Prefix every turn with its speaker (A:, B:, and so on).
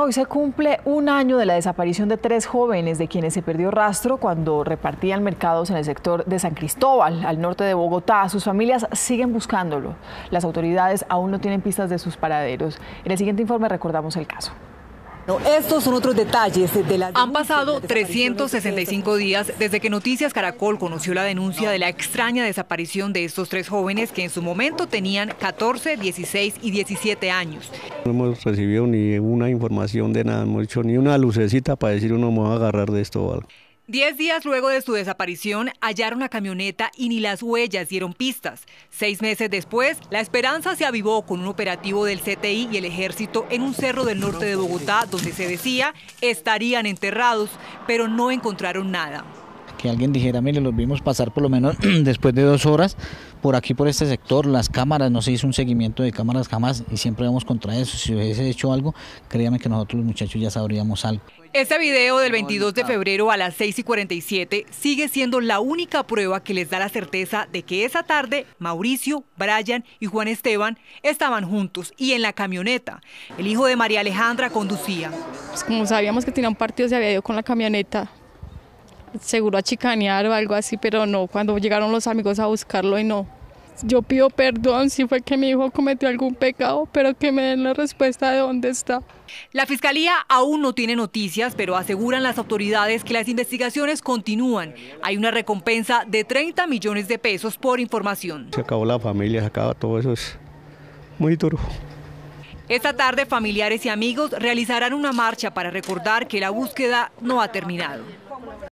A: Hoy se cumple un año de la desaparición de 3 jóvenes de quienes se perdió rastro cuando repartían mercados en el sector de San Cristóbal, al norte de Bogotá. Sus familias siguen buscándolo. Las autoridades aún no tienen pistas de sus paraderos. En el siguiente informe recordamos el caso.
B: Estos son otros detalles de la...
C: Han pasado 365 días desde que Noticias Caracol conoció la denuncia de la extraña desaparición de estos 3 jóvenes que en su momento tenían 14, 16 y 17 años.
D: No hemos recibido ni una información de nada, hemos hecho ni una lucecita para decir uno me va a agarrar de esto o algo.
C: 10 días luego de su desaparición, hallaron la camioneta y ni las huellas dieron pistas. 6 meses después, la esperanza se avivó con un operativo del CTI y el Ejército en un cerro del norte de Bogotá, donde se decía estarían enterrados, pero no encontraron nada.
E: Que alguien dijera, mire, los vimos pasar por lo menos después de 2 horas por aquí, por este sector, las cámaras, no se hizo un seguimiento de cámaras jamás y siempre vamos contra eso. Si hubiese hecho algo, créame que nosotros los muchachos ya sabríamos algo.
C: Este video del 22 de febrero a las 6:47 sigue siendo la única prueba que les da la certeza de que esa tarde Mauricio, Brian y Juan Esteban estaban juntos y en la camioneta. El hijo de María Alejandra conducía.
F: Pues como sabíamos que tenía un partido, se había ido con la camioneta, seguro a chicanear o algo así, pero no, cuando llegaron los amigos a buscarlo y no. Yo pido perdón si fue que mi hijo cometió algún pecado, pero que me den la respuesta de dónde está.
C: La Fiscalía aún no tiene noticias, pero aseguran las autoridades que las investigaciones continúan. Hay una recompensa de 30 millones de pesos por información.
D: Se acabó la familia, se acaba todo eso, es muy duro.
C: Esta tarde, familiares y amigos realizarán una marcha para recordar que la búsqueda no ha terminado.